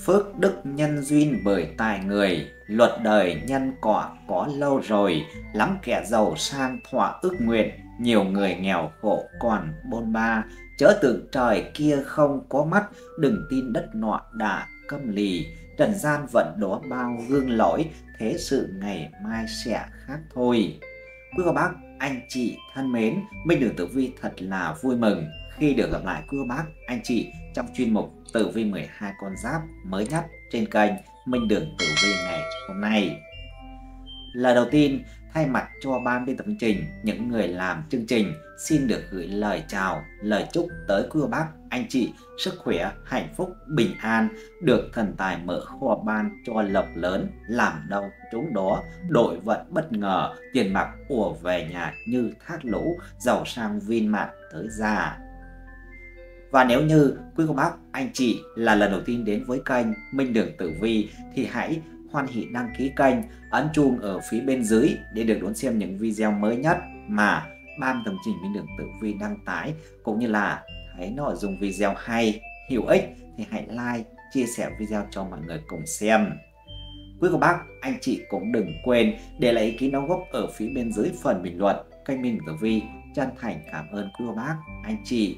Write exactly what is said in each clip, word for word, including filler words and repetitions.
Phước đức nhân duyên bởi tài người, luật đời nhân quả có lâu rồi. Lắm kẻ giàu sang thỏa ước nguyện, nhiều người nghèo khổ còn bôn ba. Chớ tưởng trời kia không có mắt, đừng tin đất nọ đã câm lì. Trần gian vẫn đó bao gương lỗi, thế sự ngày mai sẽ khác thôi. Quý cô bác, anh chị thân mến, Minh Đường Tử Vi thật là vui mừng khi được gặp lại quý cô bác, anh chị trong chuyên mục Tử Vi mười hai con giáp mới nhất trên kênh Minh Đường Tử Vi ngày hôm nay. Lời đầu tiên, thay mặt cho ban biên tập chương trình, những người làm chương trình xin được gửi lời chào, lời chúc tới quý cô bác, anh chị sức khỏe, hạnh phúc, bình an, được thần tài mở kho ban cho lộc lớn, làm đâu trúng đó, đội vận bất ngờ, tiền bạc ùa về nhà như thác lũ, giàu sang viên mãn tới già. Và nếu như quý cô bác, anh chị là lần đầu tiên đến với kênh Minh Đường Tử Vi thì hãy hoan hỉ đăng ký kênh, ấn chuông ở phía bên dưới để được đón xem những video mới nhất mà ban tầm trình Minh Đường Tử Vi đăng tải, cũng như là thấy nội dung video hay, hữu ích thì hãy like, chia sẻ video cho mọi người cùng xem. Quý cô bác, anh chị cũng đừng quên để lại ý kiến đóng góp ở phía bên dưới phần bình luận. Kênh Minh Đường Tử Vi chân thành cảm ơn quý cô bác, anh chị.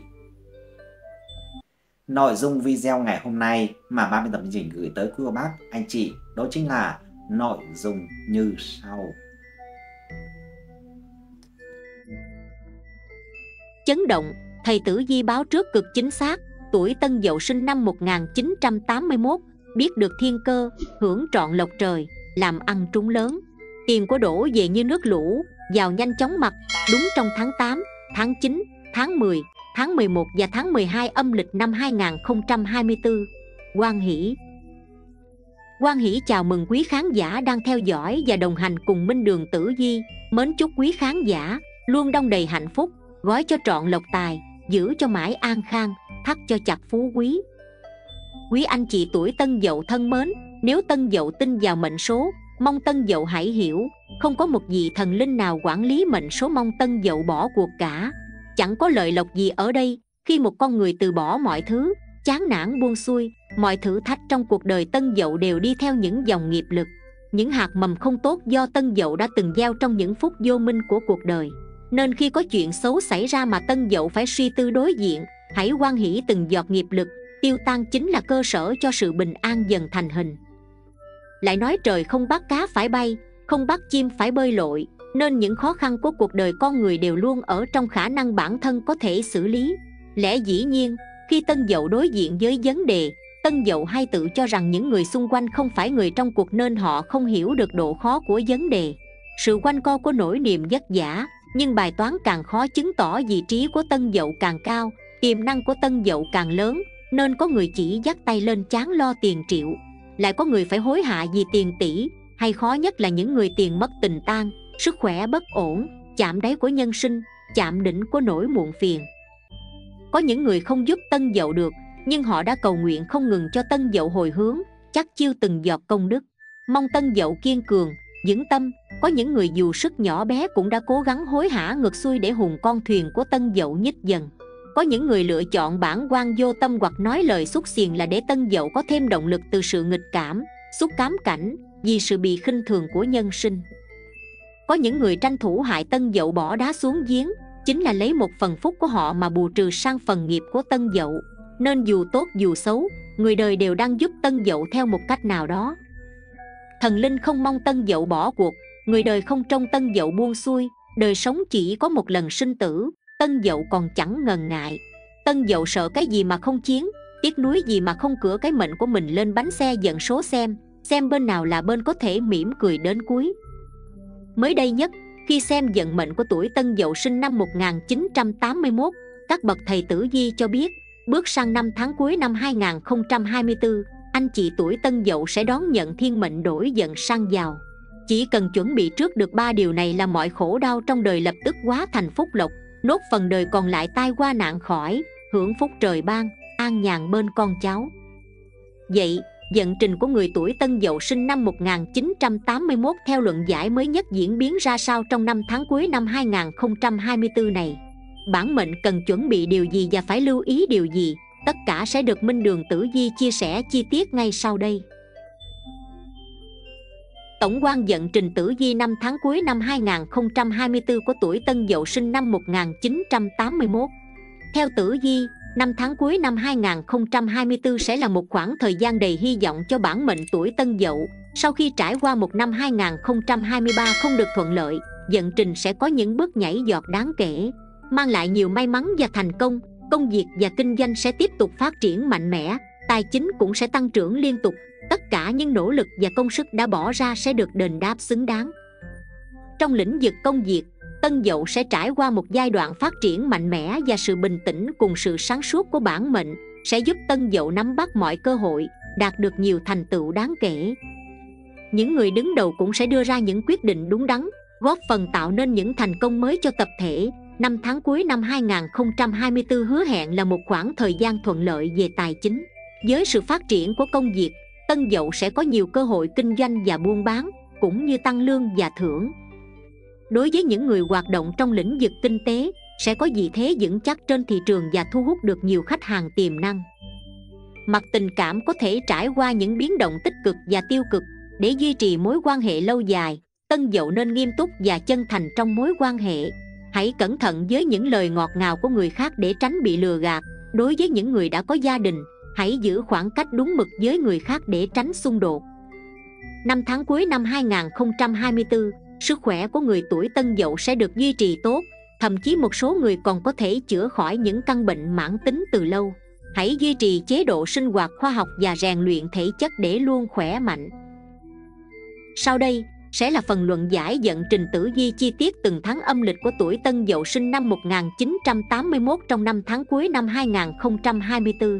Nội dung video ngày hôm nay mà ban biên tập chương trình gửi tới quý cô bác, anh chị đó chính là nội dung như sau. Chấn động, thầy Tử Vi báo trước cực chính xác. Tuổi Tân Dậu sinh năm một nghìn chín trăm tám mươi mốt, biết được thiên cơ, hưởng trọn lộc trời, làm ăn trúng lớn. Tiền của đổ về như nước lũ, giàu nhanh chóng mặt. Đúng trong tháng tám, tháng chín, tháng mười, tháng mười một và tháng mười hai âm lịch năm hai nghìn không trăm hai mươi tư. Hoan hỷ. Hoan hỷ chào mừng quý khán giả đang theo dõi và đồng hành cùng Minh Đường Tử Vi. Mến chúc quý khán giả luôn đong đầy hạnh phúc, gói cho trọn lộc tài, giữ cho mãi an khang, thắt cho chặt phú quý. Quý anh chị tuổi Tân Dậu thân mến, nếu Tân Dậu tin vào mệnh số, mong Tân Dậu hãy hiểu, không có một vị thần linh nào quản lý mệnh số mong Tân Dậu bỏ cuộc cả. Chẳng có lợi lộc gì ở đây khi một con người từ bỏ mọi thứ, chán nản buông xuôi. Mọi thử thách trong cuộc đời Tân Dậu đều đi theo những dòng nghiệp lực, những hạt mầm không tốt do Tân Dậu đã từng gieo trong những phút vô minh của cuộc đời. Nên khi có chuyện xấu xảy ra mà Tân Dậu phải suy tư đối diện, hãy hoan hỷ từng giọt nghiệp lực tiêu tan chính là cơ sở cho sự bình an dần thành hình. Lại nói trời không bắt cá phải bay, không bắt chim phải bơi lội, nên những khó khăn của cuộc đời con người đều luôn ở trong khả năng bản thân có thể xử lý. Lẽ dĩ nhiên, khi Tân Dậu đối diện với vấn đề, Tân Dậu hay tự cho rằng những người xung quanh không phải người trong cuộc nên họ không hiểu được độ khó của vấn đề. Sự quanh co của nỗi niềm vất vả, nhưng bài toán càng khó chứng tỏ, vị trí của Tân Dậu càng cao, tiềm năng của Tân Dậu càng lớn, nên có người chỉ dắt tay lên trán lo tiền triệu, lại có người phải hối hả vì tiền tỷ, hay khó nhất là những người tiền mất tình tan, sức khỏe bất ổn, chạm đáy của nhân sinh, chạm đỉnh của nỗi muộn phiền. Có những người không giúp Tân Dậu được, nhưng họ đã cầu nguyện không ngừng cho Tân Dậu hồi hướng, chắc chiêu từng giọt công đức, mong Tân Dậu kiên cường, vững tâm. Có những người dù sức nhỏ bé cũng đã cố gắng hối hả ngược xuôi để hùng con thuyền của Tân Dậu nhích dần. Có những người lựa chọn bản quan vô tâm hoặc nói lời xúc xiềng là để Tân Dậu có thêm động lực từ sự nghịch cảm, xúc cám cảnh vì sự bị khinh thường của nhân sinh. Có những người tranh thủ hại Tân Dậu bỏ đá xuống giếng, chính là lấy một phần phúc của họ mà bù trừ sang phần nghiệp của Tân Dậu. Nên dù tốt dù xấu, người đời đều đang giúp Tân Dậu theo một cách nào đó. Thần linh không mong Tân Dậu bỏ cuộc, người đời không trông Tân Dậu buông xuôi. Đời sống chỉ có một lần sinh tử, Tân Dậu còn chẳng ngần ngại. Tân Dậu sợ cái gì mà không chiến, tiếc nuối gì mà không cửa cái mệnh của mình lên bánh xe dẫn số xem, xem bên nào là bên có thể mỉm cười đến cuối. Mới đây nhất, khi xem vận mệnh của tuổi Tân Dậu sinh năm một nghìn chín trăm tám mươi mốt, các bậc thầy Tử Vi cho biết, bước sang năm tháng cuối năm hai nghìn không trăm hai mươi tư, anh chị tuổi Tân Dậu sẽ đón nhận thiên mệnh đổi giận sang giàu. Chỉ cần chuẩn bị trước được ba điều này là mọi khổ đau trong đời lập tức hóa thành phúc lộc, nốt phần đời còn lại tai qua nạn khỏi, hưởng phúc trời ban, an nhàn bên con cháu. Vậy, vận trình của người tuổi Tân Dậu sinh năm một nghìn chín trăm tám mươi mốt theo luận giải mới nhất diễn biến ra sao trong năm tháng cuối năm hai nghìn không trăm hai mươi tư này? Bản mệnh cần chuẩn bị điều gì và phải lưu ý điều gì? Tất cả sẽ được Minh Đường Tử Vi chia sẻ chi tiết ngay sau đây. Tổng quan vận trình tử vi năm tháng cuối năm hai nghìn không trăm hai mươi tư của tuổi Tân Dậu sinh năm một nghìn chín trăm tám mươi mốt. Theo tử vi, năm tháng cuối năm hai nghìn không trăm hai mươi tư sẽ là một khoảng thời gian đầy hy vọng cho bản mệnh tuổi Tân Dậu. Sau khi trải qua một năm hai nghìn không trăm hai mươi ba không được thuận lợi, vận trình sẽ có những bước nhảy vọt đáng kể, mang lại nhiều may mắn và thành công. Công việc và kinh doanh sẽ tiếp tục phát triển mạnh mẽ, tài chính cũng sẽ tăng trưởng liên tục. Tất cả những nỗ lực và công sức đã bỏ ra sẽ được đền đáp xứng đáng. Trong lĩnh vực công việc, Tân Dậu sẽ trải qua một giai đoạn phát triển mạnh mẽ, và sự bình tĩnh cùng sự sáng suốt của bản mệnh sẽ giúp Tân Dậu nắm bắt mọi cơ hội, đạt được nhiều thành tựu đáng kể. Những người đứng đầu cũng sẽ đưa ra những quyết định đúng đắn, góp phần tạo nên những thành công mới cho tập thể. Năm tháng cuối năm hai nghìn không trăm hai mươi tư hứa hẹn là một khoảng thời gian thuận lợi về tài chính. Với sự phát triển của công việc, Tân Dậu sẽ có nhiều cơ hội kinh doanh và buôn bán, cũng như tăng lương và thưởng. Đối với những người hoạt động trong lĩnh vực kinh tế, sẽ có vị thế vững chắc trên thị trường và thu hút được nhiều khách hàng tiềm năng. Mặt tình cảm có thể trải qua những biến động tích cực và tiêu cực. Để duy trì mối quan hệ lâu dài, Tân Dậu nên nghiêm túc và chân thành trong mối quan hệ. Hãy cẩn thận với những lời ngọt ngào của người khác để tránh bị lừa gạt. Đối với những người đã có gia đình, hãy giữ khoảng cách đúng mực với người khác để tránh xung đột. Năm tháng cuối năm hai nghìn không trăm hai mươi tư, sức khỏe của người tuổi Tân Dậu sẽ được duy trì tốt, thậm chí một số người còn có thể chữa khỏi những căn bệnh mãn tính từ lâu. Hãy duy trì chế độ sinh hoạt khoa học và rèn luyện thể chất để luôn khỏe mạnh. Sau đây sẽ là phần luận giải vận trình tử vi chi tiết từng tháng âm lịch của tuổi Tân Dậu sinh năm một nghìn chín trăm tám mươi mốt trong năm tháng cuối năm hai nghìn không trăm hai mươi tư.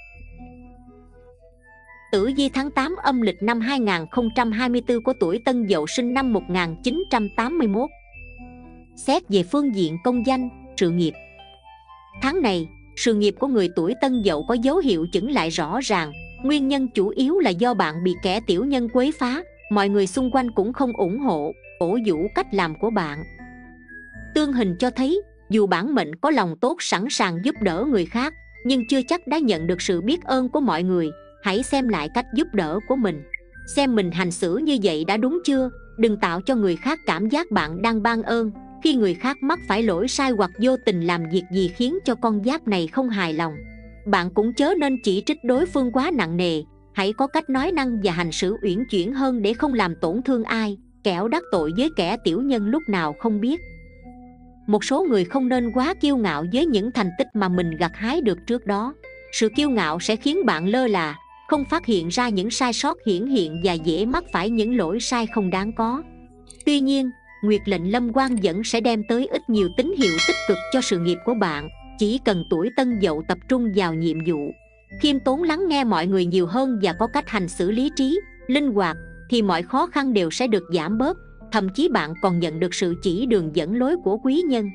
Tử vi tháng tám âm lịch năm hai nghìn không trăm hai mươi tư của tuổi Tân Dậu sinh năm một nghìn chín trăm tám mươi mốt. Xét về phương diện công danh, sự nghiệp. Tháng này, sự nghiệp của người tuổi Tân Dậu có dấu hiệu chững lại rõ ràng. Nguyên nhân chủ yếu là do bạn bị kẻ tiểu nhân quấy phá. Mọi người xung quanh cũng không ủng hộ, cổ vũ cách làm của bạn. Tương hình cho thấy, dù bản mệnh có lòng tốt sẵn sàng giúp đỡ người khác, nhưng chưa chắc đã nhận được sự biết ơn của mọi người. Hãy xem lại cách giúp đỡ của mình, xem mình hành xử như vậy đã đúng chưa. Đừng tạo cho người khác cảm giác bạn đang ban ơn. Khi người khác mắc phải lỗi sai hoặc vô tình làm việc gì khiến cho con giáp này không hài lòng, bạn cũng chớ nên chỉ trích đối phương quá nặng nề. Hãy có cách nói năng và hành xử uyển chuyển hơn để không làm tổn thương ai, kẻo đắc tội với kẻ tiểu nhân lúc nào không biết. Một số người không nên quá kiêu ngạo với những thành tích mà mình gặt hái được trước đó. Sự kiêu ngạo sẽ khiến bạn lơ là, không phát hiện ra những sai sót hiển hiện và dễ mắc phải những lỗi sai không đáng có. Tuy nhiên, Nguyệt lệnh lâm quan vẫn sẽ đem tới ít nhiều tín hiệu tích cực cho sự nghiệp của bạn. Chỉ cần tuổi Tân Dậu tập trung vào nhiệm vụ, khiêm tốn lắng nghe mọi người nhiều hơn và có cách hành xử lý trí, linh hoạt, thì mọi khó khăn đều sẽ được giảm bớt. Thậm chí bạn còn nhận được sự chỉ đường dẫn lối của quý nhân.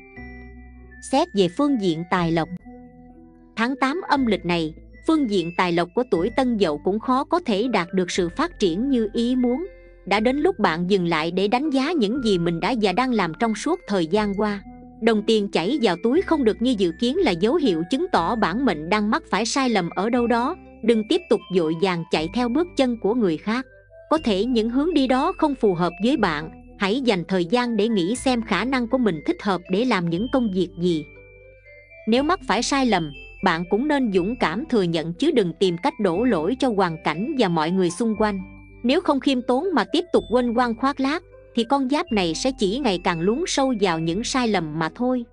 Xét về phương diện tài lộc. Tháng tám âm lịch này, phương diện tài lộc của tuổi Tân Dậu cũng khó có thể đạt được sự phát triển như ý muốn. Đã đến lúc bạn dừng lại để đánh giá những gì mình đã và đang làm trong suốt thời gian qua. Đồng tiền chảy vào túi không được như dự kiến là dấu hiệu chứng tỏ bản mệnh đang mắc phải sai lầm ở đâu đó. Đừng tiếp tục vội vàng chạy theo bước chân của người khác. Có thể những hướng đi đó không phù hợp với bạn. Hãy dành thời gian để nghĩ xem khả năng của mình thích hợp để làm những công việc gì. Nếu mắc phải sai lầm, bạn cũng nên dũng cảm thừa nhận chứ đừng tìm cách đổ lỗi cho hoàn cảnh và mọi người xung quanh. Nếu không khiêm tốn mà tiếp tục quênh quang khoác lác, thì con giáp này sẽ chỉ ngày càng lún sâu vào những sai lầm mà thôi.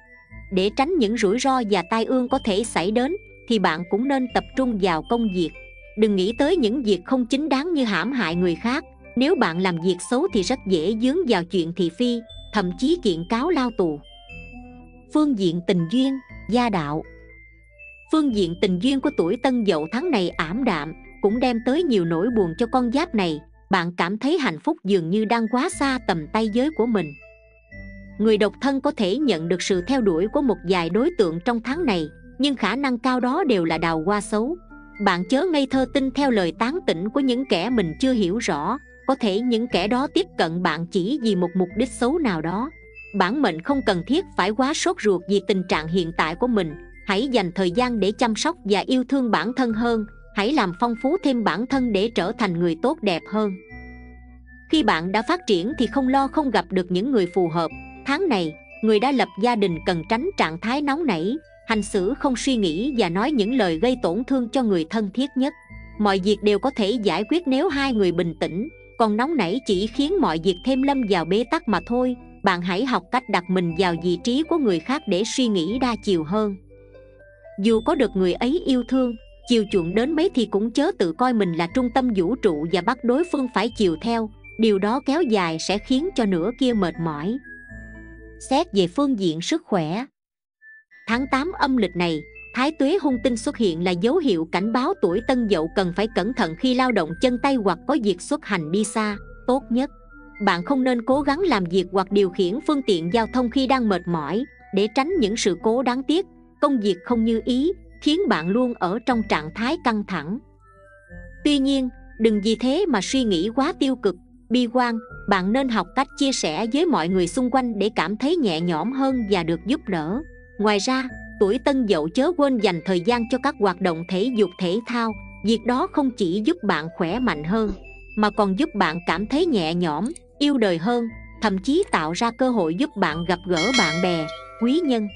Để tránh những rủi ro và tai ương có thể xảy đến, thì bạn cũng nên tập trung vào công việc. Đừng nghĩ tới những việc không chính đáng như hãm hại người khác. Nếu bạn làm việc xấu thì rất dễ dướng vào chuyện thị phi, thậm chí kiện cáo lao tù. Phương diện tình duyên, gia đạo. Phương diện tình duyên của tuổi Tân Dậu tháng này ảm đạm, cũng đem tới nhiều nỗi buồn cho con giáp này. Bạn cảm thấy hạnh phúc dường như đang quá xa tầm tay giới của mình. Người độc thân có thể nhận được sự theo đuổi của một vài đối tượng trong tháng này, nhưng khả năng cao đó đều là đào hoa xấu. Bạn chớ ngây thơ tin theo lời tán tỉnh của những kẻ mình chưa hiểu rõ. Có thể những kẻ đó tiếp cận bạn chỉ vì một mục đích xấu nào đó. Bản mệnh không cần thiết phải quá sốt ruột vì tình trạng hiện tại của mình. Hãy dành thời gian để chăm sóc và yêu thương bản thân hơn. Hãy làm phong phú thêm bản thân để trở thành người tốt đẹp hơn. Khi bạn đã phát triển thì không lo không gặp được những người phù hợp. Tháng này, người đã lập gia đình cần tránh trạng thái nóng nảy, hành xử không suy nghĩ và nói những lời gây tổn thương cho người thân thiết nhất. Mọi việc đều có thể giải quyết nếu hai người bình tĩnh, còn nóng nảy chỉ khiến mọi việc thêm lâm vào bế tắc mà thôi. Bạn hãy học cách đặt mình vào vị trí của người khác để suy nghĩ đa chiều hơn. Dù có được người ấy yêu thương, chiều chuộng đến mấy thì cũng chớ tự coi mình là trung tâm vũ trụ và bắt đối phương phải chiều theo. Điều đó kéo dài sẽ khiến cho nửa kia mệt mỏi. Xét về phương diện sức khỏe, tháng tám âm lịch này, Thái tuế hung tinh xuất hiện là dấu hiệu cảnh báo tuổi Tân Dậu cần phải cẩn thận khi lao động chân tay hoặc có việc xuất hành đi xa. Tốt nhất, bạn không nên cố gắng làm việc hoặc điều khiển phương tiện giao thông khi đang mệt mỏi, để tránh những sự cố đáng tiếc. Công việc không như ý khiến bạn luôn ở trong trạng thái căng thẳng. Tuy nhiên, đừng vì thế mà suy nghĩ quá tiêu cực, bi quan. Bạn nên học cách chia sẻ với mọi người xung quanh để cảm thấy nhẹ nhõm hơn và được giúp đỡ. Ngoài ra, tuổi Tân Dậu chớ quên dành thời gian cho các hoạt động thể dục thể thao. Việc đó không chỉ giúp bạn khỏe mạnh hơn, mà còn giúp bạn cảm thấy nhẹ nhõm, yêu đời hơn, thậm chí tạo ra cơ hội giúp bạn gặp gỡ bạn bè, quý nhân.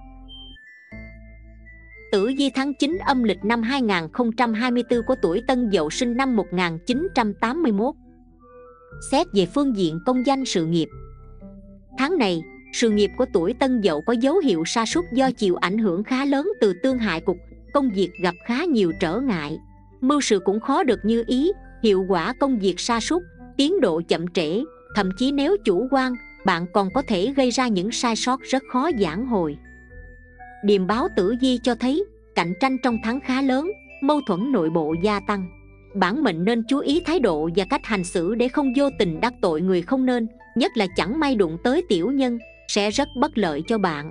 Tử vi tháng chín âm lịch năm hai nghìn không trăm hai mươi tư của tuổi Tân Dậu sinh năm một nghìn chín trăm tám mươi mốt. Xét về phương diện công danh sự nghiệp, tháng này, sự nghiệp của tuổi Tân Dậu có dấu hiệu sa sút do chịu ảnh hưởng khá lớn từ tương hại cục, công việc gặp khá nhiều trở ngại. Mưu sự cũng khó được như ý, hiệu quả công việc sa sút, tiến độ chậm trễ, thậm chí nếu chủ quan, bạn còn có thể gây ra những sai sót rất khó vãn hồi. Điềm báo tử vi cho thấy, cạnh tranh trong tháng khá lớn, mâu thuẫn nội bộ gia tăng. Bản mệnh nên chú ý thái độ và cách hành xử để không vô tình đắc tội người không nên, nhất là chẳng may đụng tới tiểu nhân, sẽ rất bất lợi cho bạn.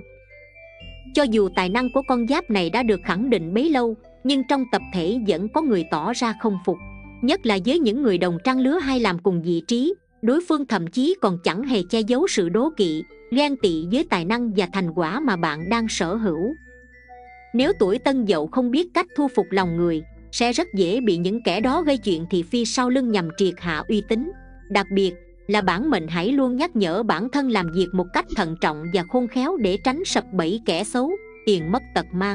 Cho dù tài năng của con giáp này đã được khẳng định bấy lâu, nhưng trong tập thể vẫn có người tỏ ra không phục, nhất là với những người đồng trang lứa hay làm cùng vị trí. Đối phương thậm chí còn chẳng hề che giấu sự đố kỵ, ghen tị với tài năng và thành quả mà bạn đang sở hữu. Nếu tuổi Tân Dậu không biết cách thu phục lòng người, sẽ rất dễ bị những kẻ đó gây chuyện thị phi sau lưng nhằm triệt hạ uy tín. Đặc biệt là bản mệnh hãy luôn nhắc nhở bản thân làm việc một cách thận trọng và khôn khéo để tránh sập bẫy kẻ xấu, tiền mất tật mang.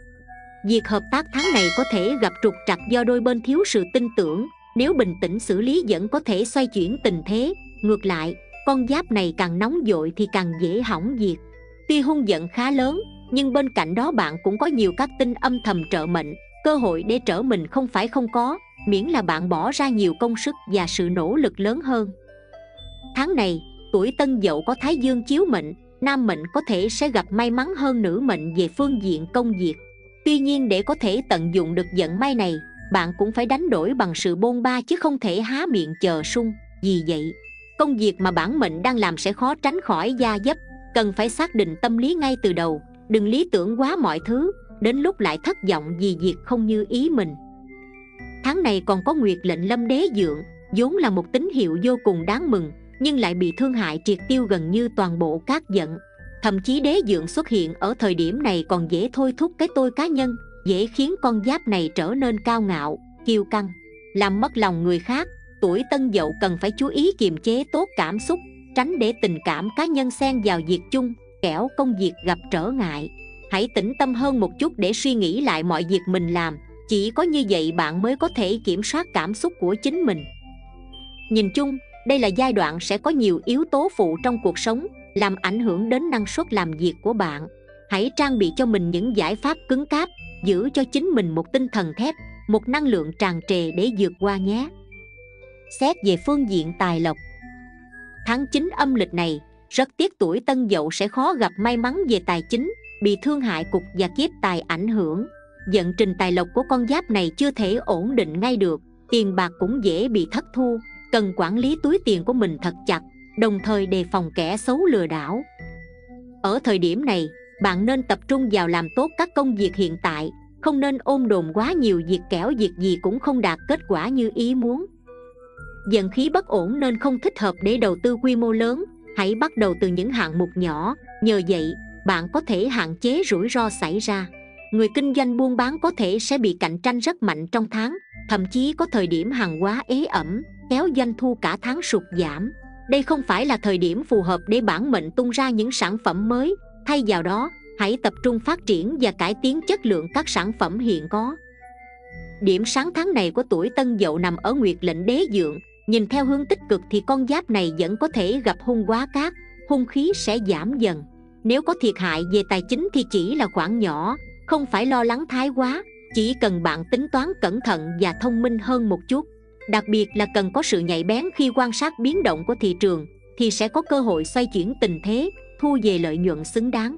Việc hợp tác tháng này có thể gặp trục trặc do đôi bên thiếu sự tin tưởng. Nếu bình tĩnh xử lý vẫn có thể xoay chuyển tình thế. Ngược lại, con giáp này càng nóng vội thì càng dễ hỏng việc. Tuy hung giận khá lớn, nhưng bên cạnh đó bạn cũng có nhiều các tinh âm thầm trợ mệnh. Cơ hội để trở mình không phải không có, miễn là bạn bỏ ra nhiều công sức và sự nỗ lực lớn hơn. Tháng này, tuổi Tân Dậu có Thái Dương chiếu mệnh, nam mệnh có thể sẽ gặp may mắn hơn nữ mệnh về phương diện công việc. Tuy nhiên để có thể tận dụng được vận may này, bạn cũng phải đánh đổi bằng sự bôn ba chứ không thể há miệng chờ sung. Vì vậy, công việc mà bản mệnh đang làm sẽ khó tránh khỏi gia vấp. Cần phải xác định tâm lý ngay từ đầu, đừng lý tưởng quá mọi thứ, đến lúc lại thất vọng vì việc không như ý mình. Tháng này còn có nguyệt lệnh lâm đế dượng, vốn là một tín hiệu vô cùng đáng mừng, nhưng lại bị thương hại triệt tiêu gần như toàn bộ các vận. Thậm chí đế dượng xuất hiện ở thời điểm này còn dễ thôi thúc cái tôi cá nhân, dễ khiến con giáp này trở nên cao ngạo, kiêu căng, làm mất lòng người khác. Tuổi Tân Dậu cần phải chú ý kiềm chế tốt cảm xúc, tránh để tình cảm cá nhân xen vào việc chung, kẻo công việc gặp trở ngại. Hãy tĩnh tâm hơn một chút để suy nghĩ lại mọi việc mình làm, chỉ có như vậy bạn mới có thể kiểm soát cảm xúc của chính mình. Nhìn chung, đây là giai đoạn sẽ có nhiều yếu tố phụ trong cuộc sống, làm ảnh hưởng đến năng suất làm việc của bạn. Hãy trang bị cho mình những giải pháp cứng cáp, giữ cho chính mình một tinh thần thép, một năng lượng tràn trề để vượt qua nhé. Xét về phương diện tài lộc, tháng chín âm lịch này, rất tiếc tuổi Tân Dậu sẽ khó gặp may mắn về tài chính, bị thương hại cục và kiếp tài ảnh hưởng. Vận trình tài lộc của con giáp này chưa thể ổn định ngay được, tiền bạc cũng dễ bị thất thu, cần quản lý túi tiền của mình thật chặt, đồng thời đề phòng kẻ xấu lừa đảo. Ở thời điểm này, bạn nên tập trung vào làm tốt các công việc hiện tại, không nên ôm đồm quá nhiều việc kẻo việc gì cũng không đạt kết quả như ý muốn. Vận khí bất ổn nên không thích hợp để đầu tư quy mô lớn, hãy bắt đầu từ những hạng mục nhỏ, nhờ vậy bạn có thể hạn chế rủi ro xảy ra. Người kinh doanh buôn bán có thể sẽ bị cạnh tranh rất mạnh trong tháng, thậm chí có thời điểm hàng hóa ế ẩm, kéo doanh thu cả tháng sụt giảm. Đây không phải là thời điểm phù hợp để bản mệnh tung ra những sản phẩm mới, thay vào đó, hãy tập trung phát triển và cải tiến chất lượng các sản phẩm hiện có. Điểm sáng tháng này của tuổi Tân Dậu nằm ở Nguyệt lệnh đế dượng. Nhìn theo hướng tích cực thì con giáp này vẫn có thể gặp hung quá cát, hung khí sẽ giảm dần. Nếu có thiệt hại về tài chính thì chỉ là khoản nhỏ, không phải lo lắng thái quá, chỉ cần bạn tính toán cẩn thận và thông minh hơn một chút. Đặc biệt là cần có sự nhạy bén khi quan sát biến động của thị trường, thì sẽ có cơ hội xoay chuyển tình thế, thu về lợi nhuận xứng đáng.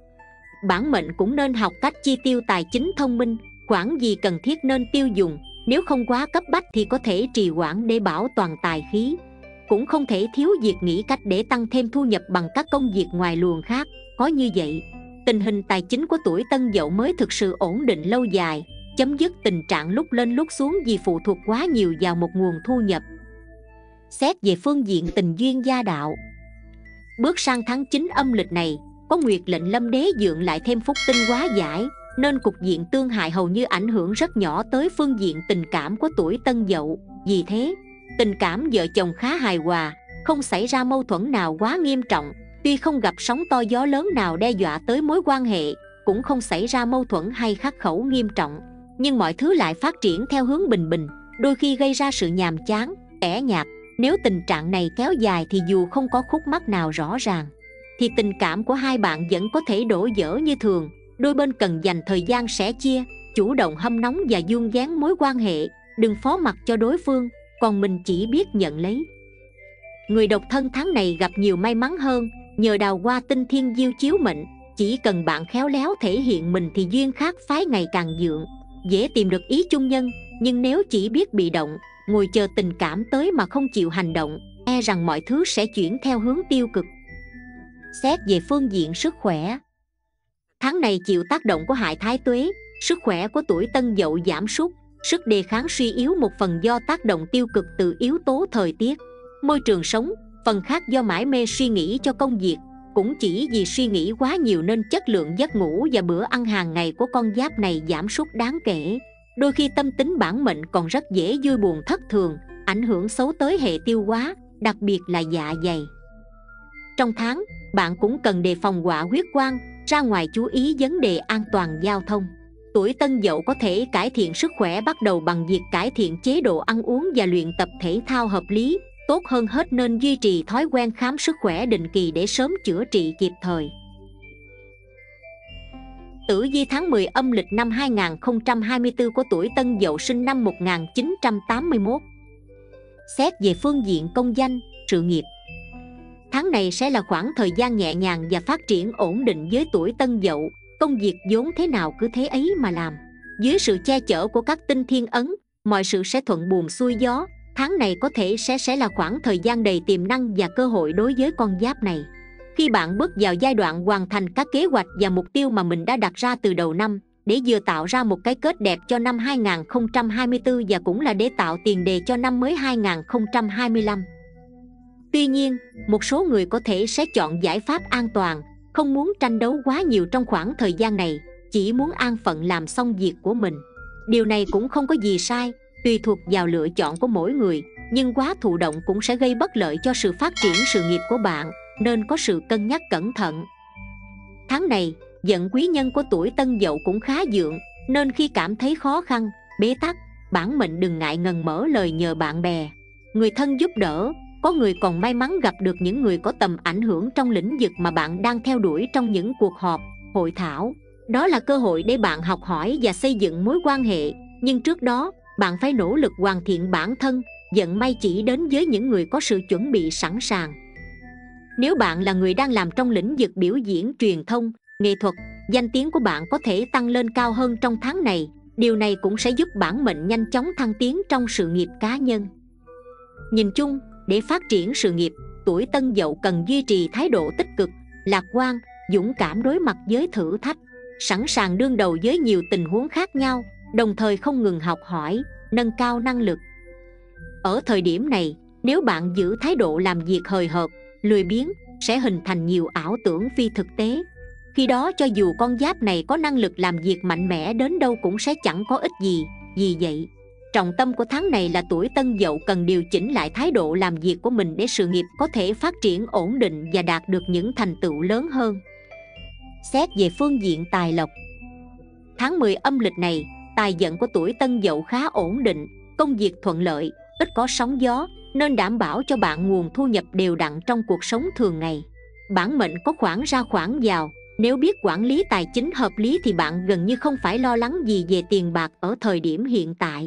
Bản mệnh cũng nên học cách chi tiêu tài chính thông minh, khoản gì cần thiết nên tiêu dùng, nếu không quá cấp bách thì có thể trì hoãn để bảo toàn tài khí. Cũng không thể thiếu việc nghĩ cách để tăng thêm thu nhập bằng các công việc ngoài luồng khác. Có như vậy, tình hình tài chính của tuổi Tân Dậu mới thực sự ổn định lâu dài, chấm dứt tình trạng lúc lên lúc xuống vì phụ thuộc quá nhiều vào một nguồn thu nhập. Xét về phương diện tình duyên gia đạo, bước sang tháng chín âm lịch này, có Nguyệt lệnh lâm đế dượng lại thêm phúc tinh hóa giải, nên cục diện tương hại hầu như ảnh hưởng rất nhỏ tới phương diện tình cảm của tuổi Tân Dậu. Vì thế, tình cảm vợ chồng khá hài hòa, không xảy ra mâu thuẫn nào quá nghiêm trọng. Tuy không gặp sóng to gió lớn nào đe dọa tới mối quan hệ, cũng không xảy ra mâu thuẫn hay khắc khẩu nghiêm trọng, nhưng mọi thứ lại phát triển theo hướng bình bình, đôi khi gây ra sự nhàm chán, tẻ nhạt. Nếu tình trạng này kéo dài thì dù không có khúc mắc nào rõ ràng, thì tình cảm của hai bạn vẫn có thể đổ vỡ như thường. Đôi bên cần dành thời gian sẻ chia, chủ động hâm nóng và vuông vén mối quan hệ, đừng phó mặc cho đối phương, còn mình chỉ biết nhận lấy. Người độc thân tháng này gặp nhiều may mắn hơn, nhờ đào hoa tinh thiên diêu chiếu mệnh. Chỉ cần bạn khéo léo thể hiện mình thì duyên khác phái ngày càng vượng, dễ tìm được ý chung nhân. Nhưng nếu chỉ biết bị động, ngồi chờ tình cảm tới mà không chịu hành động, e rằng mọi thứ sẽ chuyển theo hướng tiêu cực. Xét về phương diện sức khỏe, tháng này chịu tác động của hại thái tuế, sức khỏe của tuổi Tân Dậu giảm sút, sức đề kháng suy yếu, một phần do tác động tiêu cực từ yếu tố thời tiết, môi trường sống, phần khác do mải mê suy nghĩ cho công việc. Cũng chỉ vì suy nghĩ quá nhiều nên chất lượng giấc ngủ và bữa ăn hàng ngày của con giáp này giảm sút đáng kể. Đôi khi tâm tính bản mệnh còn rất dễ vui buồn thất thường, ảnh hưởng xấu tới hệ tiêu hóa, đặc biệt là dạ dày. Trong tháng, bạn cũng cần đề phòng họa huyết quang, ra ngoài chú ý vấn đề an toàn giao thông. Tuổi Tân Dậu có thể cải thiện sức khỏe bắt đầu bằng việc cải thiện chế độ ăn uống và luyện tập thể thao hợp lý. Tốt hơn hết nên duy trì thói quen khám sức khỏe định kỳ để sớm chữa trị kịp thời. Tử vi tháng mười âm lịch năm hai nghìn không trăm hai mươi tư của tuổi Tân Dậu sinh năm một nghìn chín trăm tám mươi mốt. Xét về phương diện công danh, sự nghiệp, tháng này sẽ là khoảng thời gian nhẹ nhàng và phát triển ổn định với tuổi Tân Dậu. Công việc vốn thế nào cứ thế ấy mà làm, dưới sự che chở của các tinh thiên ấn, mọi sự sẽ thuận buồm xuôi gió. Tháng này có thể sẽ sẽ là khoảng thời gian đầy tiềm năng và cơ hội đối với con giáp này. Khi bạn bước vào giai đoạn hoàn thành các kế hoạch và mục tiêu mà mình đã đặt ra từ đầu năm, để vừa tạo ra một cái kết đẹp cho năm hai nghìn không trăm hai mươi tư và cũng là để tạo tiền đề cho năm mới hai nghìn không trăm hai mươi lăm. Tuy nhiên, một số người có thể sẽ chọn giải pháp an toàn, không muốn tranh đấu quá nhiều trong khoảng thời gian này, chỉ muốn an phận làm xong việc của mình. Điều này cũng không có gì sai, tùy thuộc vào lựa chọn của mỗi người, nhưng quá thụ động cũng sẽ gây bất lợi cho sự phát triển sự nghiệp của bạn, nên có sự cân nhắc cẩn thận. Tháng này, vận quý nhân của tuổi Tân Dậu cũng khá vượng, nên khi cảm thấy khó khăn, bế tắc, bản mệnh đừng ngại ngần mở lời nhờ bạn bè, người thân giúp đỡ. Có người còn may mắn gặp được những người có tầm ảnh hưởng trong lĩnh vực mà bạn đang theo đuổi trong những cuộc họp, hội thảo. Đó là cơ hội để bạn học hỏi và xây dựng mối quan hệ, nhưng trước đó, bạn phải nỗ lực hoàn thiện bản thân. Vận may chỉ đến với những người có sự chuẩn bị sẵn sàng. Nếu bạn là người đang làm trong lĩnh vực biểu diễn, truyền thông, nghệ thuật, danh tiếng của bạn có thể tăng lên cao hơn trong tháng này. Điều này cũng sẽ giúp bản mệnh nhanh chóng thăng tiến trong sự nghiệp cá nhân. Nhìn chung, để phát triển sự nghiệp, tuổi Tân Dậu cần duy trì thái độ tích cực, lạc quan, dũng cảm đối mặt với thử thách, sẵn sàng đương đầu với nhiều tình huống khác nhau, đồng thời không ngừng học hỏi, nâng cao năng lực. Ở thời điểm này, nếu bạn giữ thái độ làm việc hời hợt, lười biếng, sẽ hình thành nhiều ảo tưởng phi thực tế. Khi đó cho dù con giáp này có năng lực làm việc mạnh mẽ đến đâu cũng sẽ chẳng có ích gì. Vì vậy, trọng tâm của tháng này là tuổi Tân Dậu cần điều chỉnh lại thái độ làm việc của mình để sự nghiệp có thể phát triển ổn định và đạt được những thành tựu lớn hơn. Xét về phương diện tài lộc, tháng mười âm lịch này, tài vận của tuổi Tân Dậu khá ổn định, công việc thuận lợi, ít có sóng gió, nên đảm bảo cho bạn nguồn thu nhập đều đặn trong cuộc sống thường ngày. Bản mệnh có khoản ra khoản vào, nếu biết quản lý tài chính hợp lý thì bạn gần như không phải lo lắng gì về tiền bạc ở thời điểm hiện tại.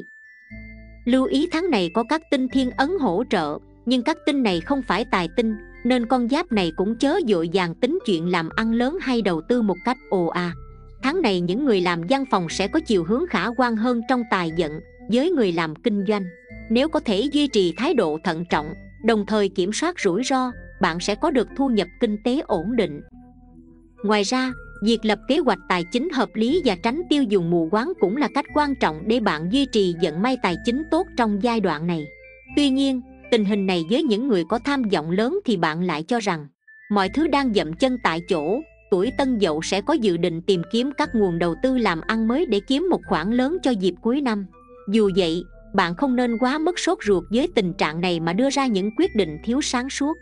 Lưu ý tháng này có các tinh thiên ấn hỗ trợ, nhưng các tinh này không phải tài tinh, nên con giáp này cũng chớ vội vàng tính chuyện làm ăn lớn hay đầu tư một cách ồ ạt. Tháng này những người làm văn phòng sẽ có chiều hướng khả quan hơn trong tài vận. Với người làm kinh doanh, nếu có thể duy trì thái độ thận trọng, đồng thời kiểm soát rủi ro, bạn sẽ có được thu nhập kinh tế ổn định. Ngoài ra, việc lập kế hoạch tài chính hợp lý và tránh tiêu dùng mù quáng cũng là cách quan trọng để bạn duy trì vận may tài chính tốt trong giai đoạn này. Tuy nhiên, tình hình này với những người có tham vọng lớn thì bạn lại cho rằng mọi thứ đang dậm chân tại chỗ. Tuổi Tân Dậu sẽ có dự định tìm kiếm các nguồn đầu tư làm ăn mới để kiếm một khoản lớn cho dịp cuối năm. Dù vậy, bạn không nên quá mức sốt ruột với tình trạng này mà đưa ra những quyết định thiếu sáng suốt.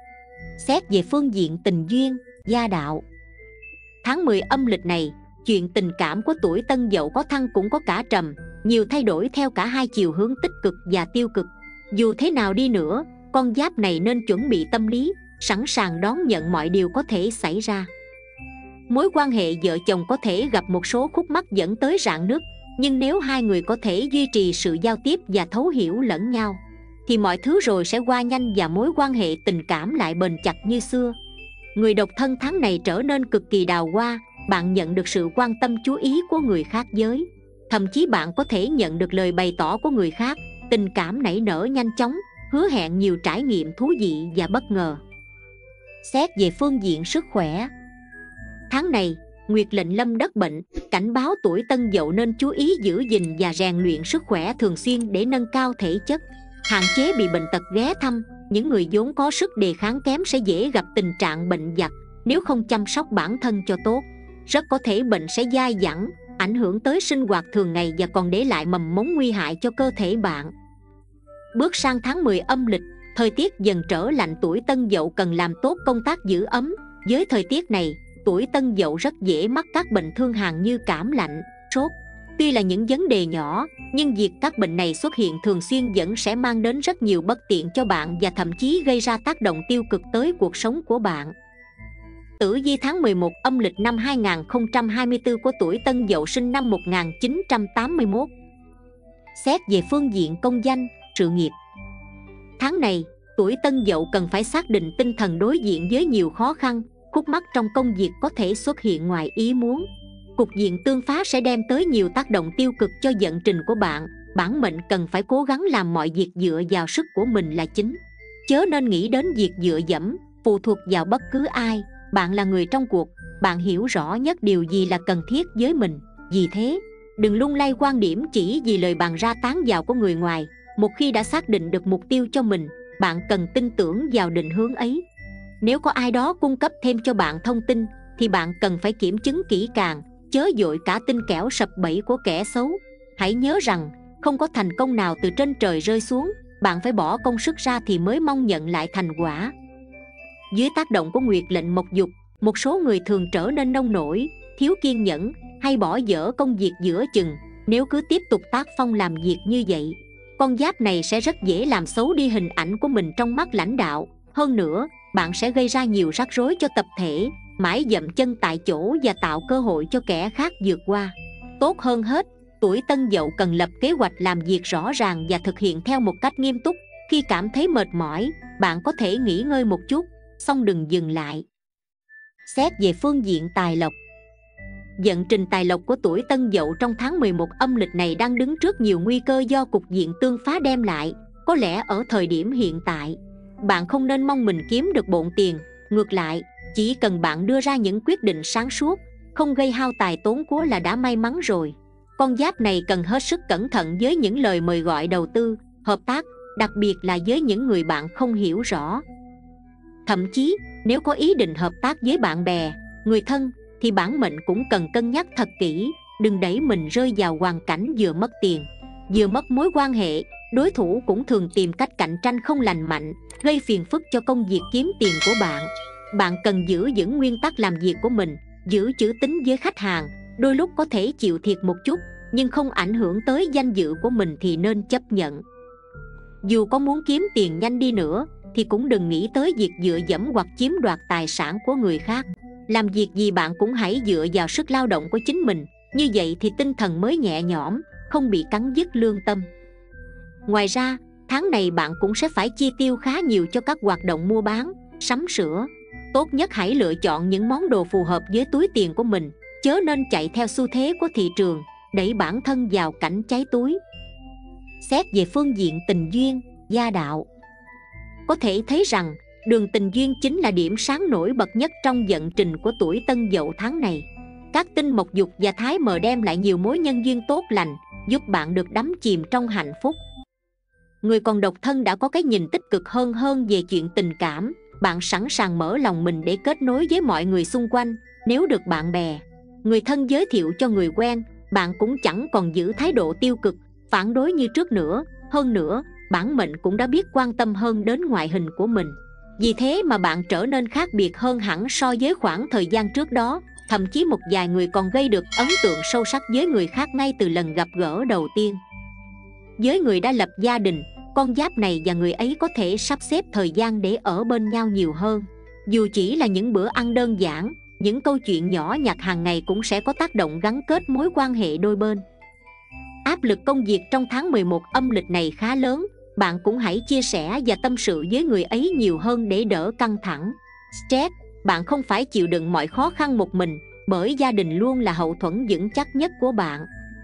Xét về phương diện tình duyên, gia đạo, tháng mười âm lịch này, chuyện tình cảm của tuổi Tân Dậu có thăng cũng có cả trầm, nhiều thay đổi theo cả hai chiều hướng tích cực và tiêu cực. Dù thế nào đi nữa, con giáp này nên chuẩn bị tâm lý, sẵn sàng đón nhận mọi điều có thể xảy ra. Mối quan hệ vợ chồng có thể gặp một số khúc mắc dẫn tới rạn nứt, nhưng nếu hai người có thể duy trì sự giao tiếp và thấu hiểu lẫn nhau, thì mọi thứ rồi sẽ qua nhanh và mối quan hệ tình cảm lại bền chặt như xưa. Người độc thân tháng này trở nên cực kỳ đào hoa, bạn nhận được sự quan tâm chú ý của người khác giới. Thậm chí bạn có thể nhận được lời bày tỏ của người khác, tình cảm nảy nở nhanh chóng, hứa hẹn nhiều trải nghiệm thú vị và bất ngờ. Xét về phương diện sức khỏe, tháng này, Nguyệt lệnh lâm đất bệnh, cảnh báo tuổi Tân Dậu nên chú ý giữ gìn và rèn luyện sức khỏe thường xuyên để nâng cao thể chất, hạn chế bị bệnh tật ghé thăm. Những người vốn có sức đề kháng kém sẽ dễ gặp tình trạng bệnh vặt nếu không chăm sóc bản thân cho tốt. Rất có thể bệnh sẽ dai dẳng, ảnh hưởng tới sinh hoạt thường ngày và còn để lại mầm mống nguy hại cho cơ thể bạn. Bước sang tháng mười âm lịch, thời tiết dần trở lạnh, tuổi Tân Dậu cần làm tốt công tác giữ ấm. Với thời tiết này, tuổi Tân Dậu rất dễ mắc các bệnh thương hàn như cảm lạnh, sốt. Tuy là những vấn đề nhỏ, nhưng việc các bệnh này xuất hiện thường xuyên vẫn sẽ mang đến rất nhiều bất tiện cho bạn và thậm chí gây ra tác động tiêu cực tới cuộc sống của bạn. Tử vi tháng mười một âm lịch năm hai nghìn không trăm hai mươi tư của tuổi Tân Dậu sinh năm một nghìn chín trăm tám mươi mốt. Xét về phương diện công danh, sự nghiệp, tháng này, tuổi Tân Dậu cần phải xác định tinh thần đối diện với nhiều khó khăn, khúc mắc trong công việc có thể xuất hiện ngoài ý muốn. Cục diện tương phá sẽ đem tới nhiều tác động tiêu cực cho vận trình của bạn. Bản mệnh cần phải cố gắng làm mọi việc dựa vào sức của mình là chính, chớ nên nghĩ đến việc dựa dẫm, phụ thuộc vào bất cứ ai. Bạn là người trong cuộc, bạn hiểu rõ nhất điều gì là cần thiết với mình. Vì thế, đừng lung lay quan điểm chỉ vì lời bàn ra tán vào của người ngoài. Một khi đã xác định được mục tiêu cho mình, bạn cần tin tưởng vào định hướng ấy. Nếu có ai đó cung cấp thêm cho bạn thông tin, thì bạn cần phải kiểm chứng kỹ càng, chớ vội cả tin kẻo sập bẫy của kẻ xấu. Hãy nhớ rằng, không có thành công nào từ trên trời rơi xuống, bạn phải bỏ công sức ra thì mới mong nhận lại thành quả. Dưới tác động của Nguyệt lệnh mộc dục, một số người thường trở nên nông nổi, thiếu kiên nhẫn hay bỏ dở công việc giữa chừng. Nếu cứ tiếp tục tác phong làm việc như vậy, con giáp này sẽ rất dễ làm xấu đi hình ảnh của mình trong mắt lãnh đạo. Hơn nữa, bạn sẽ gây ra nhiều rắc rối cho tập thể, mãi dậm chân tại chỗ và tạo cơ hội cho kẻ khác vượt qua. Tốt hơn hết, tuổi Tân Dậu cần lập kế hoạch làm việc rõ ràng và thực hiện theo một cách nghiêm túc. Khi cảm thấy mệt mỏi, bạn có thể nghỉ ngơi một chút, song đừng dừng lại. Xét về phương diện tài lộc, vận trình tài lộc của tuổi Tân Dậu trong tháng mười một âm lịch này đang đứng trước nhiều nguy cơ do cục diện tương phá đem lại. Có lẽ ở thời điểm hiện tại, bạn không nên mong mình kiếm được bộn tiền. Ngược lại, chỉ cần bạn đưa ra những quyết định sáng suốt, không gây hao tài tốn của là đã may mắn rồi. Con giáp này cần hết sức cẩn thận với những lời mời gọi đầu tư, hợp tác, đặc biệt là với những người bạn không hiểu rõ. Thậm chí, nếu có ý định hợp tác với bạn bè, người thân, thì bản mệnh cũng cần cân nhắc thật kỹ, đừng đẩy mình rơi vào hoàn cảnh vừa mất tiền, vừa mất mối quan hệ. Đối thủ cũng thường tìm cách cạnh tranh không lành mạnh, gây phiền phức cho công việc kiếm tiền của bạn. Bạn cần giữ vững nguyên tắc làm việc của mình, giữ chữ tín với khách hàng. Đôi lúc có thể chịu thiệt một chút, nhưng không ảnh hưởng tới danh dự của mình thì nên chấp nhận. Dù có muốn kiếm tiền nhanh đi nữa thì cũng đừng nghĩ tới việc dựa dẫm hoặc chiếm đoạt tài sản của người khác. Làm việc gì bạn cũng hãy dựa vào sức lao động của chính mình, như vậy thì tinh thần mới nhẹ nhõm, không bị cắn rứt lương tâm. Ngoài ra, tháng này bạn cũng sẽ phải chi tiêu khá nhiều cho các hoạt động mua bán, sắm sửa. Tốt nhất hãy lựa chọn những món đồ phù hợp với túi tiền của mình, chớ nên chạy theo xu thế của thị trường, đẩy bản thân vào cảnh cháy túi. Xét về phương diện tình duyên, gia đạo, có thể thấy rằng đường tình duyên chính là điểm sáng nổi bật nhất trong vận trình của tuổi Tân Dậu tháng này. Các tinh mộc dục và thái mờ đem lại nhiều mối nhân duyên tốt lành, giúp bạn được đắm chìm trong hạnh phúc. Người còn độc thân đã có cái nhìn tích cực hơn hơn về chuyện tình cảm. Bạn sẵn sàng mở lòng mình để kết nối với mọi người xung quanh. Nếu được bạn bè, người thân giới thiệu cho người quen, bạn cũng chẳng còn giữ thái độ tiêu cực, phản đối như trước nữa. Hơn nữa, bản mệnh cũng đã biết quan tâm hơn đến ngoại hình của mình. Vì thế mà bạn trở nên khác biệt hơn hẳn so với khoảng thời gian trước đó. Thậm chí một vài người còn gây được ấn tượng sâu sắc với người khác ngay từ lần gặp gỡ đầu tiên. Với người đã lập gia đình, con giáp này và người ấy có thể sắp xếp thời gian để ở bên nhau nhiều hơn. Dù chỉ là những bữa ăn đơn giản, những câu chuyện nhỏ nhặt hàng ngày cũng sẽ có tác động gắn kết mối quan hệ đôi bên. Áp lực công việc trong tháng mười một âm lịch này khá lớn. Bạn cũng hãy chia sẻ và tâm sự với người ấy nhiều hơn để đỡ căng thẳng, stress. Bạn không phải chịu đựng mọi khó khăn một mình, bởi gia đình luôn là hậu thuẫn vững chắc nhất của bạn.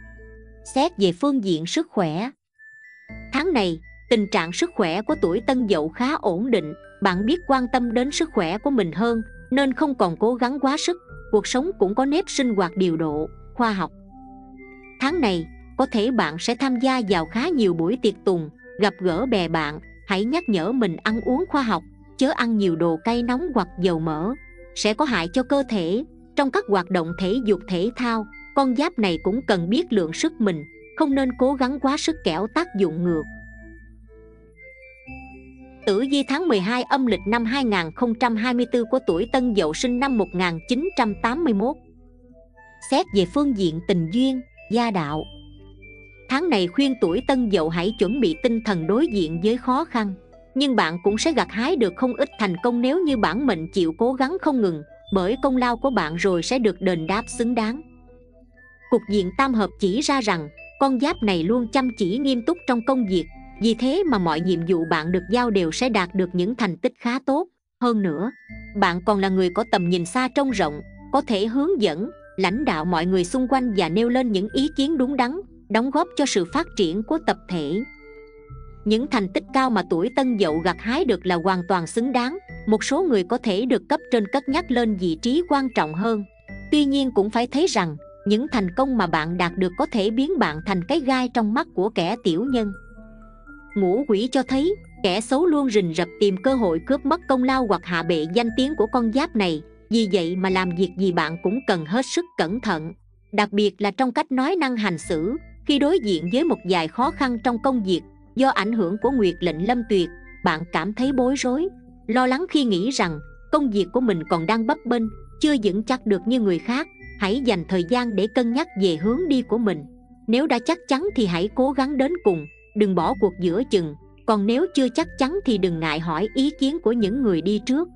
Xét về phương diện sức khỏe, tháng này, tình trạng sức khỏe của tuổi Tân Dậu khá ổn định. Bạn biết quan tâm đến sức khỏe của mình hơn, nên không còn cố gắng quá sức. Cuộc sống cũng có nếp sinh hoạt điều độ, khoa học. Tháng này, có thể bạn sẽ tham gia vào khá nhiều buổi tiệc tùng, gặp gỡ bè bạn. Hãy nhắc nhở mình ăn uống khoa học, chớ ăn nhiều đồ cay nóng hoặc dầu mỡ, sẽ có hại cho cơ thể. Trong các hoạt động thể dục thể thao, con giáp này cũng cần biết lượng sức mình, không nên cố gắng quá sức kẻo tác dụng ngược. Tử vi tháng mười hai âm lịch năm hai nghìn không trăm hai mươi tư của tuổi Tân Dậu sinh năm một nghìn chín trăm tám mươi mốt. Xét về phương diện tình duyên, gia đạo, tháng này khuyên tuổi Tân Dậu hãy chuẩn bị tinh thần đối diện với khó khăn. Nhưng bạn cũng sẽ gặt hái được không ít thành công nếu như bản mệnh chịu cố gắng không ngừng, bởi công lao của bạn rồi sẽ được đền đáp xứng đáng. Cục diện tam hợp chỉ ra rằng con giáp này luôn chăm chỉ nghiêm túc trong công việc. Vì thế mà mọi nhiệm vụ bạn được giao đều sẽ đạt được những thành tích khá tốt. Hơn nữa, bạn còn là người có tầm nhìn xa trông rộng, có thể hướng dẫn, lãnh đạo mọi người xung quanh và nêu lên những ý kiến đúng đắn, đóng góp cho sự phát triển của tập thể. Những thành tích cao mà tuổi Tân Dậu gặt hái được là hoàn toàn xứng đáng. Một số người có thể được cấp trên cất nhắc lên vị trí quan trọng hơn. Tuy nhiên cũng phải thấy rằng những thành công mà bạn đạt được có thể biến bạn thành cái gai trong mắt của kẻ tiểu nhân. Ngũ quỷ cho thấy kẻ xấu luôn rình rập tìm cơ hội cướp mất công lao hoặc hạ bệ danh tiếng của con giáp này. Vì vậy mà làm việc gì bạn cũng cần hết sức cẩn thận, đặc biệt là trong cách nói năng hành xử. Khi đối diện với một vài khó khăn trong công việc, do ảnh hưởng của nguyệt lệnh lâm tuyệt, bạn cảm thấy bối rối, lo lắng khi nghĩ rằng công việc của mình còn đang bấp bênh, chưa vững chắc được như người khác. Hãy dành thời gian để cân nhắc về hướng đi của mình. Nếu đã chắc chắn thì hãy cố gắng đến cùng, đừng bỏ cuộc giữa chừng. Còn nếu chưa chắc chắn thì đừng ngại hỏi ý kiến của những người đi trước.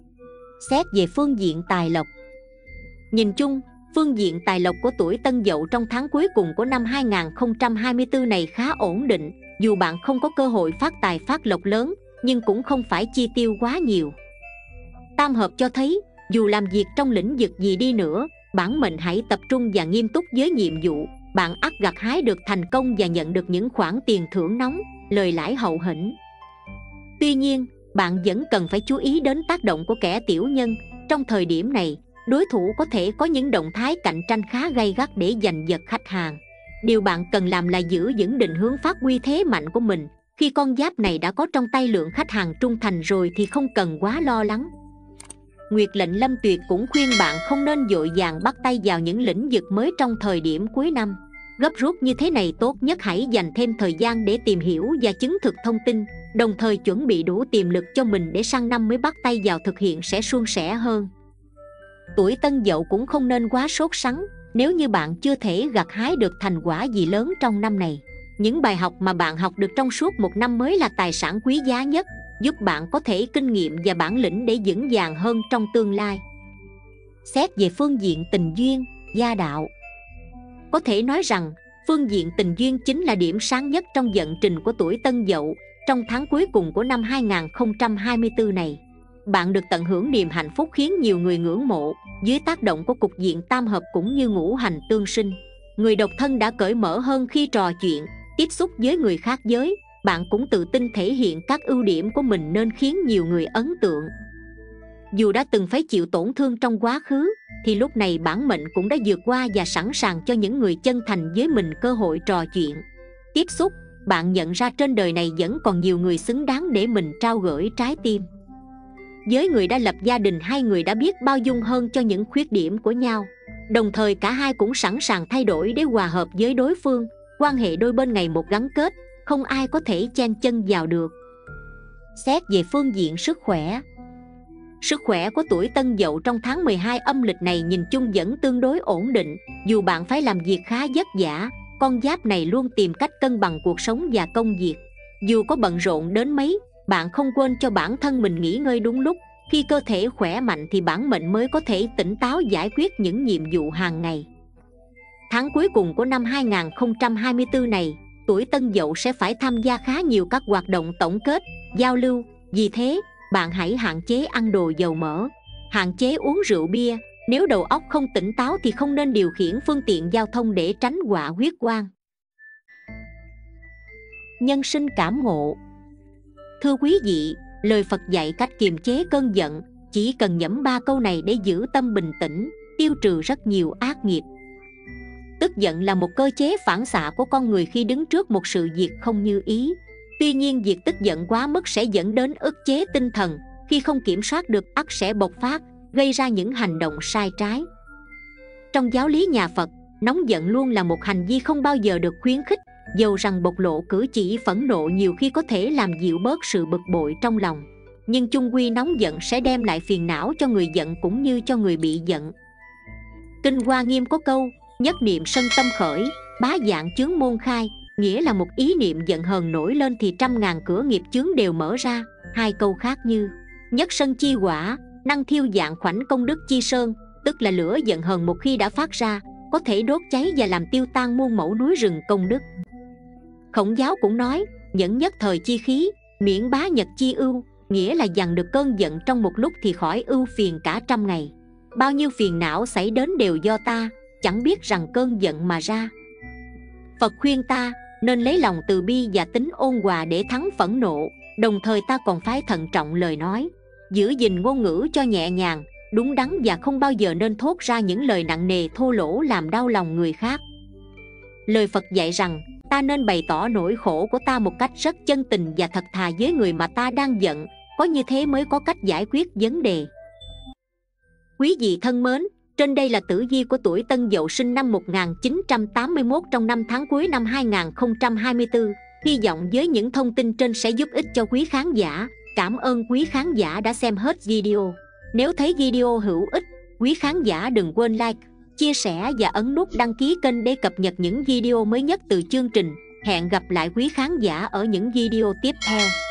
Xét về phương diện tài lộc, nhìn chung, phương diện tài lộc của tuổi Tân Dậu trong tháng cuối cùng của năm hai nghìn không trăm hai mươi tư này khá ổn định. Dù bạn không có cơ hội phát tài phát lộc lớn, nhưng cũng không phải chi tiêu quá nhiều. Tam hợp cho thấy, dù làm việc trong lĩnh vực gì đi nữa, bản mệnh hãy tập trung và nghiêm túc với nhiệm vụ. Bạn ắt gặt hái được thành công và nhận được những khoản tiền thưởng nóng, lời lãi hậu hĩnh. Tuy nhiên, bạn vẫn cần phải chú ý đến tác động của kẻ tiểu nhân. Trong thời điểm này, đối thủ có thể có những động thái cạnh tranh khá gay gắt để giành giật khách hàng. Điều bạn cần làm là giữ vững định hướng phát huy thế mạnh của mình. Khi con giáp này đã có trong tay lượng khách hàng trung thành rồi thì không cần quá lo lắng. Nguyệt lệnh Lâm Tuyệt cũng khuyên bạn không nên vội vàng bắt tay vào những lĩnh vực mới trong thời điểm cuối năm. Gấp rút như thế này tốt nhất hãy dành thêm thời gian để tìm hiểu và chứng thực thông tin, đồng thời chuẩn bị đủ tiềm lực cho mình để sang năm mới bắt tay vào thực hiện sẽ suôn sẻ hơn. Tuổi Tân Dậu cũng không nên quá sốt sắng nếu như bạn chưa thể gặt hái được thành quả gì lớn trong năm này. Những bài học mà bạn học được trong suốt một năm mới là tài sản quý giá nhất, giúp bạn có thể kinh nghiệm và bản lĩnh để vững vàng hơn trong tương lai. Xét về phương diện tình duyên, gia đạo, có thể nói rằng phương diện tình duyên chính là điểm sáng nhất trong vận trình của tuổi Tân Dậu trong tháng cuối cùng của năm hai nghìn không trăm hai mươi tư này. Bạn được tận hưởng niềm hạnh phúc khiến nhiều người ngưỡng mộ dưới tác động của cục diện tam hợp cũng như ngũ hành tương sinh. Người độc thân đã cởi mở hơn khi trò chuyện, tiếp xúc với người khác giới. Bạn cũng tự tin thể hiện các ưu điểm của mình nên khiến nhiều người ấn tượng. Dù đã từng phải chịu tổn thương trong quá khứ, thì lúc này bản mệnh cũng đã vượt qua và sẵn sàng cho những người chân thành với mình cơ hội trò chuyện, tiếp xúc. Bạn nhận ra trên đời này vẫn còn nhiều người xứng đáng để mình trao gửi trái tim. Với người đã lập gia đình, hai người đã biết bao dung hơn cho những khuyết điểm của nhau. Đồng thời cả hai cũng sẵn sàng thay đổi để hòa hợp với đối phương. Quan hệ đôi bên ngày một gắn kết, không ai có thể chen chân vào được. Xét về phương diện sức khỏe, sức khỏe của tuổi Tân Dậu trong tháng mười hai âm lịch này nhìn chung vẫn tương đối ổn định. Dù bạn phải làm việc khá vất vả, con giáp này luôn tìm cách cân bằng cuộc sống và công việc. Dù có bận rộn đến mấy, bạn không quên cho bản thân mình nghỉ ngơi đúng lúc. Khi cơ thể khỏe mạnh thì bản mệnh mới có thể tỉnh táo giải quyết những nhiệm vụ hàng ngày. Tháng cuối cùng của năm hai nghìn không trăm hai mươi tư này, tuổi Tân Dậu sẽ phải tham gia khá nhiều các hoạt động tổng kết, giao lưu. Vì thế, bạn hãy hạn chế ăn đồ dầu mỡ, hạn chế uống rượu bia. Nếu đầu óc không tỉnh táo thì không nên điều khiển phương tiện giao thông để tránh họa huyết quang. Nhân sinh cảm ngộ. Thưa quý vị, lời Phật dạy cách kiềm chế cơn giận, chỉ cần nhẩm ba câu này để giữ tâm bình tĩnh, tiêu trừ rất nhiều ác nghiệp. Tức giận là một cơ chế phản xạ của con người khi đứng trước một sự việc không như ý. Tuy nhiên việc tức giận quá mức sẽ dẫn đến ức chế tinh thần, khi không kiểm soát được ắt sẽ bộc phát, gây ra những hành động sai trái. Trong giáo lý nhà Phật, nóng giận luôn là một hành vi không bao giờ được khuyến khích, dầu rằng bộc lộ cử chỉ phẫn nộ nhiều khi có thể làm dịu bớt sự bực bội trong lòng. Nhưng chung quy nóng giận sẽ đem lại phiền não cho người giận cũng như cho người bị giận. Kinh Hoa Nghiêm có câu, nhất niệm sân tâm khởi, bá dạng chướng môn khai, nghĩa là một ý niệm giận hờn nổi lên thì trăm ngàn cửa nghiệp chướng đều mở ra. Hai câu khác như, nhất sân chi quả, năng thiêu dạng khoảnh công đức chi sơn, tức là lửa giận hờn một khi đã phát ra, có thể đốt cháy và làm tiêu tan muôn mẫu núi rừng công đức. Khổng giáo cũng nói, nhẫn nhất thời chi khí, miễn bá nhật chi ưu, nghĩa là dằn được cơn giận trong một lúc thì khỏi ưu phiền cả trăm ngày. Bao nhiêu phiền não xảy đến đều do ta, chẳng biết rằng cơn giận mà ra. Phật khuyên ta nên lấy lòng từ bi và tính ôn hòa để thắng phẫn nộ. Đồng thời ta còn phải thận trọng lời nói, giữ gìn ngôn ngữ cho nhẹ nhàng, đúng đắn và không bao giờ nên thốt ra những lời nặng nề thô lỗ làm đau lòng người khác. Lời Phật dạy rằng ta nên bày tỏ nỗi khổ của ta một cách rất chân tình và thật thà với người mà ta đang giận, có như thế mới có cách giải quyết vấn đề. Quý vị thân mến, trên đây là tử vi của tuổi Tân Dậu sinh năm một nghìn chín trăm tám mươi mốt trong năm tháng cuối năm hai nghìn không trăm hai mươi tư. Hy vọng với những thông tin trên sẽ giúp ích cho quý khán giả. Cảm ơn quý khán giả đã xem hết video. Nếu thấy video hữu ích, quý khán giả đừng quên like, chia sẻ và ấn nút đăng ký kênh để cập nhật những video mới nhất từ chương trình. Hẹn gặp lại quý khán giả ở những video tiếp theo.